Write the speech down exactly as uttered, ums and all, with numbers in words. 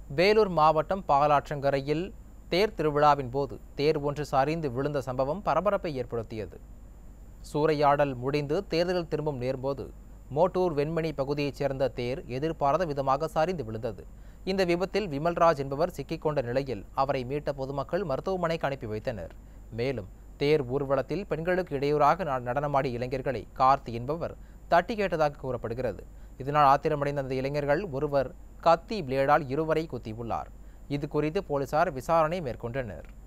வேலூர் மாவட்டம் பாலாற்றங்கரையில் தேர் திருவிழாவின் போது தேர் ஒன்று சரிந்து விழுந்த சம்பவம் பரபரப்பை ஏற்படுத்தியது. சூறையாடல் முடிந்து தேர்தலில் திரும்பும் நேரும்போது மோட்டூர் வெண்மணி பகுதியைச் சேர்ந்த தேர் எதிர்பாராத விதமாக சரிந்து விழுந்தது. இந்த விபத்தில் விமல்ராஜ் என்பவர் சிக்கிக்கொண்ட நிலையில் அவரை மீட்ட பொதுமக்கள் மருத்துவமனைக்கு அனுப்பி வைத்தனர். மேலும் தேர் ஊர்வலத்தில் பெண்களுக்கு இடையூறாக நடனமாடிய இளைஞர்களை கார்த்தி என்பவர் தட்டி கேட்டதாக கூறப்படுகிறது. இதனால் ஆத்திரமடைந்த அந்த இளைஞர்கள் ஒருவர் கத்தி பிளேடால் இருவரை குத்தியுள்ளார். இது குறித்து போலீசார் விசாரணை மேற்கொண்டனர்.